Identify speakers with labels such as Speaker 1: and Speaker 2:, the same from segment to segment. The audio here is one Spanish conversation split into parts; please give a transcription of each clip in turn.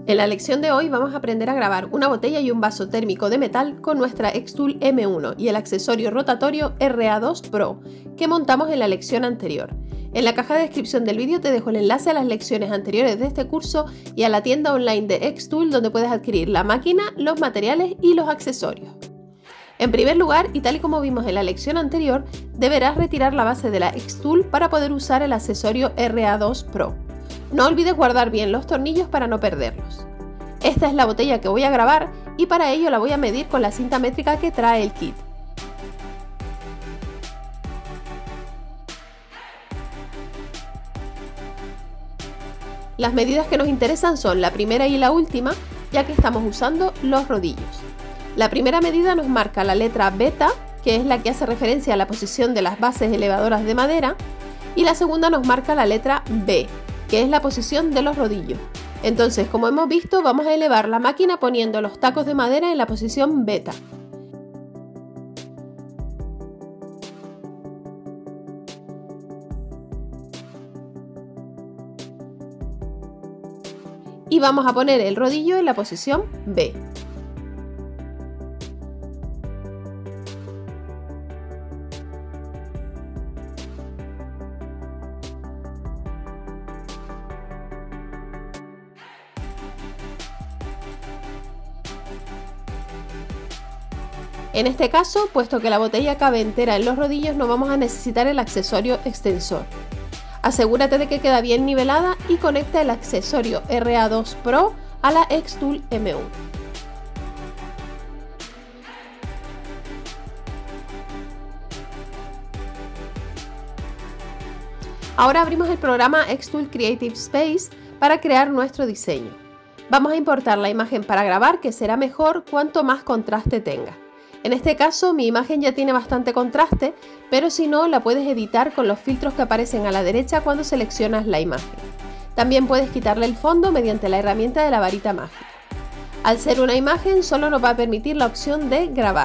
Speaker 1: En la lección de hoy vamos a aprender a grabar una botella y un vaso térmico de metal con nuestra Xtool M1 y el accesorio rotatorio RA2 Pro que montamos en la lección anterior. En la caja de descripción del vídeo te dejo el enlace a las lecciones anteriores de este curso y a la tienda online de Xtool donde puedes adquirir la máquina, los materiales y los accesorios. En primer lugar, y tal y como vimos en la lección anterior, deberás retirar la base de la Xtool para poder usar el accesorio RA2 Pro. No olvides guardar bien los tornillos para no perderlos. Esta es la botella que voy a grabar y para ello la voy a medir con la cinta métrica que trae el kit. Las medidas que nos interesan son la primera y la última, ya que estamos usando los rodillos. La primera medida nos marca la letra beta, que es la que hace referencia a la posición de las bases elevadoras de madera, y la segunda nos marca la letra B, que es la posición de los rodillos. Entonces, como hemos visto, vamos a elevar la máquina poniendo los tacos de madera en la posición beta. Y vamos a poner el rodillo en la posición B. En este caso, puesto que la botella cabe entera en los rodillos, no vamos a necesitar el accesorio extensor. Asegúrate de que queda bien nivelada y conecta el accesorio RA2 Pro a la Xtool M1. Ahora abrimos el programa Xtool Creative Space para crear nuestro diseño. Vamos a importar la imagen para grabar, que será mejor cuanto más contraste tenga. En este caso mi imagen ya tiene bastante contraste, pero si no la puedes editar con los filtros que aparecen a la derecha cuando seleccionas la imagen. También puedes quitarle el fondo mediante la herramienta de la varita mágica. Al ser una imagen solo nos va a permitir la opción de grabar.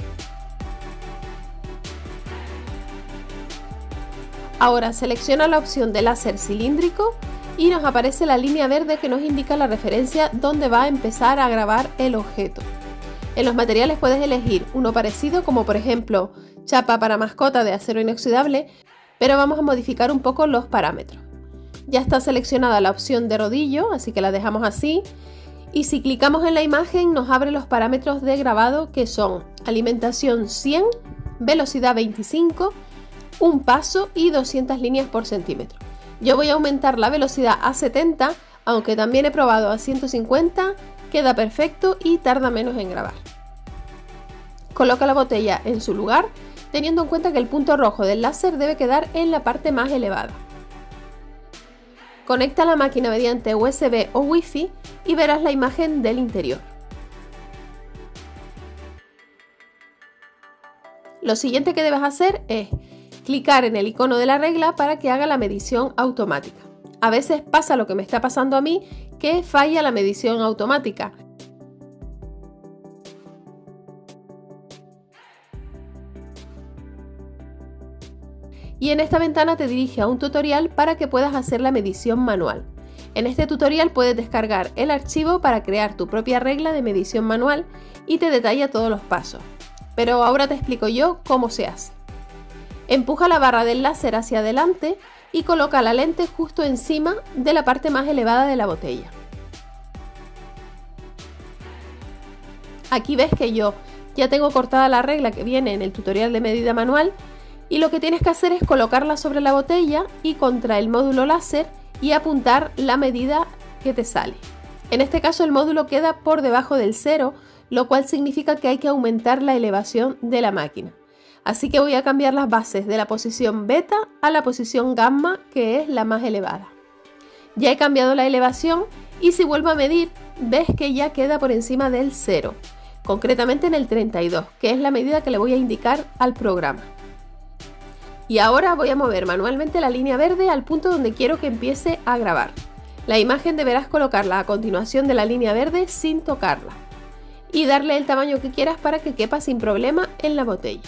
Speaker 1: Ahora selecciona la opción de láser cilíndrico y nos aparece la línea verde que nos indica la referencia donde va a empezar a grabar el objeto. En los materiales puedes elegir uno parecido, como por ejemplo chapa para mascota de acero inoxidable, pero vamos a modificar un poco los parámetros. Ya está seleccionada la opción de rodillo, así que la dejamos así, y si clicamos en la imagen nos abre los parámetros de grabado, que son alimentación 100, velocidad 25, un paso y 200 líneas por centímetro. Yo voy a aumentar la velocidad a 70, aunque también he probado a 150, queda perfecto y tarda menos en grabar. Coloca la botella en su lugar, teniendo en cuenta que el punto rojo del láser debe quedar en la parte más elevada. Conecta la máquina mediante USB o Wi-Fi y verás la imagen del interior. Lo siguiente que debes hacer es clicar en el icono de la regla para que haga la medición automática. A veces pasa lo que me está pasando a mí, que falla la medición automática. Y en esta ventana te dirige a un tutorial para que puedas hacer la medición manual. En este tutorial puedes descargar el archivo para crear tu propia regla de medición manual y te detalla todos los pasos. Pero ahora te explico yo cómo se hace. Empuja la barra del láser hacia adelante y coloca la lente justo encima de la parte más elevada de la botella. Aquí ves que yo ya tengo cortada la regla que viene en el tutorial de medida manual y lo que tienes que hacer es colocarla sobre la botella y contra el módulo láser y apuntar la medida que te sale. En este caso el módulo queda por debajo del 0, lo cual significa que hay que aumentar la elevación de la máquina. Así que voy a cambiar las bases de la posición beta a la posición gamma, que es la más elevada. Ya he cambiado la elevación y si vuelvo a medir, ves que ya queda por encima del 0, concretamente en el 32, que es la medida que le voy a indicar al programa. Y ahora voy a mover manualmente la línea verde al punto donde quiero que empiece a grabar. La imagen deberás colocarla a continuación de la línea verde sin tocarla y darle el tamaño que quieras para que quepa sin problema en la botella.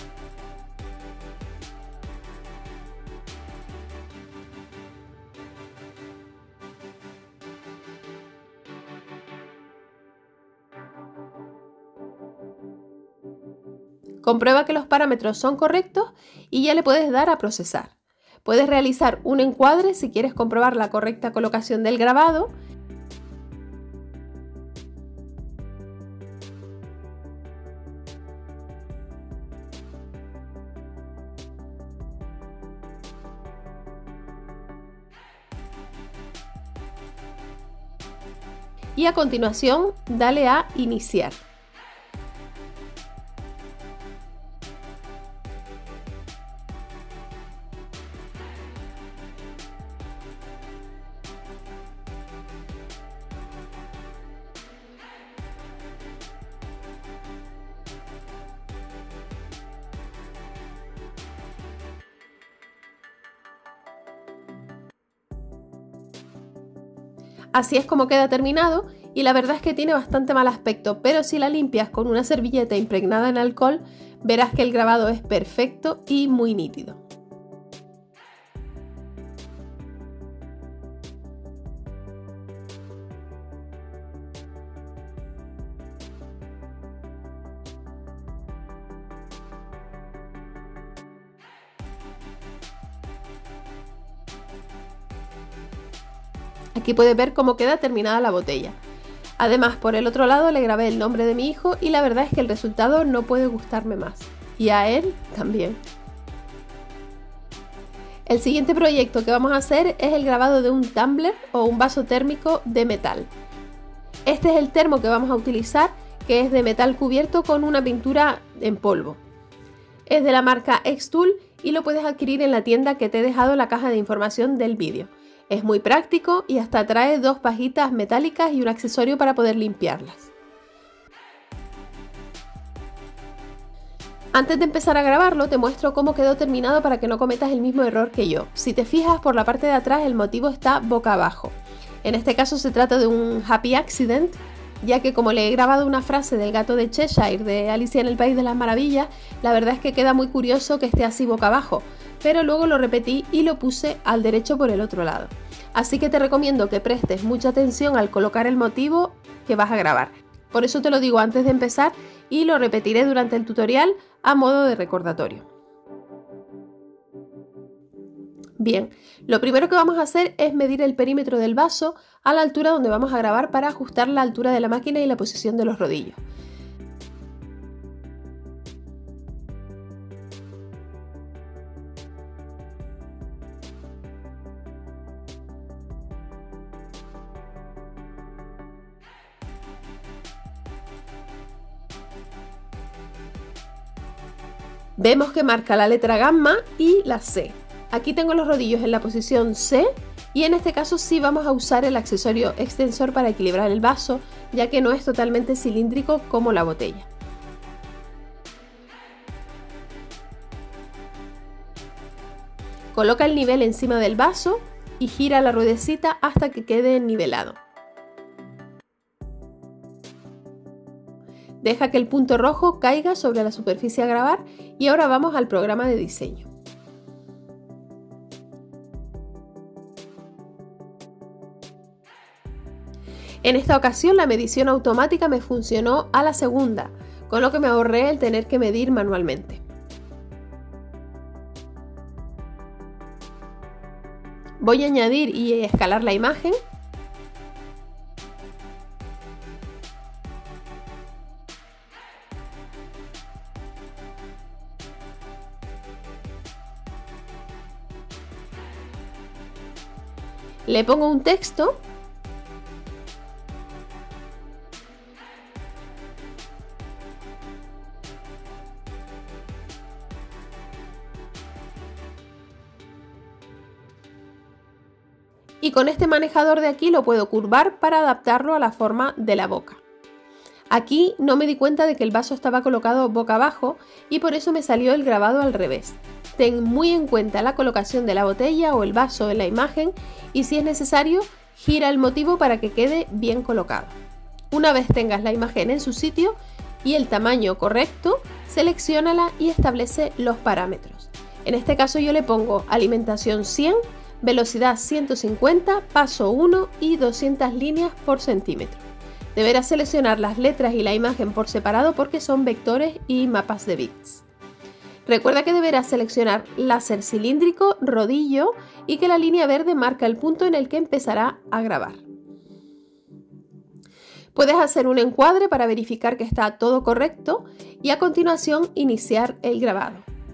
Speaker 1: Comprueba que los parámetros son correctos y ya le puedes dar a procesar. Puedes realizar un encuadre si quieres comprobar la correcta colocación del grabado. Y a continuación, dale a iniciar. Así es como queda terminado y la verdad es que tiene bastante mal aspecto, pero si la limpias con una servilleta impregnada en alcohol, verás que el grabado es perfecto y muy nítido. Aquí puedes ver cómo queda terminada la botella. Además, por el otro lado le grabé el nombre de mi hijo y la verdad es que el resultado no puede gustarme más. Y a él también. El siguiente proyecto que vamos a hacer es el grabado de un tumbler o un vaso térmico de metal. Este es el termo que vamos a utilizar, que es de metal cubierto con una pintura en polvo. Es de la marca Xtool y lo puedes adquirir en la tienda que te he dejado en la caja de información del vídeo. Es muy práctico y hasta trae dos pajitas metálicas y un accesorio para poder limpiarlas. Antes de empezar a grabarlo te muestro cómo quedó terminado para que no cometas el mismo error que yo. Si te fijas, por la parte de atrás el motivo está boca abajo. En este caso se trata de un happy accident, ya que como le he grabado una frase del gato de Cheshire de Alicia en el País de las Maravillas, la verdad es que queda muy curioso que esté así boca abajo, pero luego lo repetí y lo puse al derecho por el otro lado. Así que te recomiendo que prestes mucha atención al colocar el motivo que vas a grabar. Por eso te lo digo antes de empezar y lo repetiré durante el tutorial a modo de recordatorio. Bien, lo primero que vamos a hacer es medir el perímetro del vaso a la altura donde vamos a grabar para ajustar la altura de la máquina y la posición de los rodillos. Vemos que marca la letra gamma y la C. Aquí tengo los rodillos en la posición C y en este caso sí vamos a usar el accesorio extensor para equilibrar el vaso, ya que no es totalmente cilíndrico como la botella. Coloca el nivel encima del vaso y gira la ruedecita hasta que quede nivelado. Deja que el punto rojo caiga sobre la superficie a grabar y ahora vamos al programa de diseño. En esta ocasión la medición automática me funcionó a la segunda, con lo que me ahorré el tener que medir manualmente. Voy a añadir y escalar la imagen. Le pongo un texto. Y con este manejador de aquí lo puedo curvar para adaptarlo a la forma de la boca. Aquí no me di cuenta de que el vaso estaba colocado boca abajo y por eso me salió el grabado al revés. Ten muy en cuenta la colocación de la botella o el vaso en la imagen y si es necesario, gira el motivo para que quede bien colocado. Una vez tengas la imagen en su sitio y el tamaño correcto, selecciónala y establece los parámetros. En este caso yo le pongo alimentación 100, velocidad 150, paso 1 y 200 líneas por centímetro. Deberás seleccionar las letras y la imagen por separado porque son vectores y mapas de bits. Recuerda que deberás seleccionar láser cilíndrico, rodillo y que la línea verde marca el punto en el que empezará a grabar. Puedes hacer un encuadre para verificar que está todo correcto y a continuación iniciar el grabado.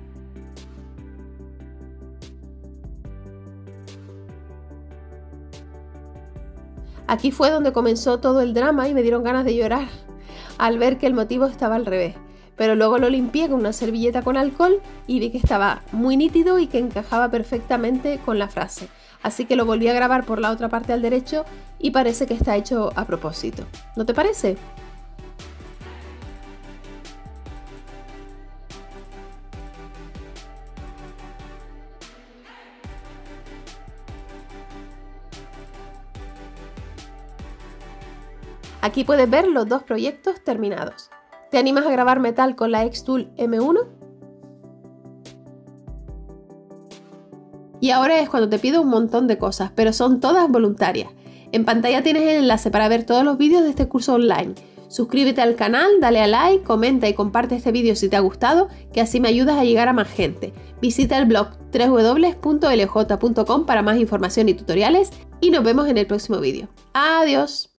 Speaker 1: Aquí fue donde comenzó todo el drama y me dieron ganas de llorar al ver que el motivo estaba al revés. Pero luego lo limpié con una servilleta con alcohol y vi que estaba muy nítido y que encajaba perfectamente con la frase. Así que lo volví a grabar por la otra parte al derecho y parece que está hecho a propósito. ¿No te parece? Aquí puedes ver los dos proyectos terminados. ¿Te animas a grabar metal con la Xtool M1? Y ahora es cuando te pido un montón de cosas, pero son todas voluntarias. En pantalla tienes el enlace para ver todos los vídeos de este curso online. Suscríbete al canal, dale a like, comenta y comparte este vídeo si te ha gustado, que así me ayudas a llegar a más gente. Visita el blog www.lj.com para más información y tutoriales y nos vemos en el próximo vídeo. ¡Adiós!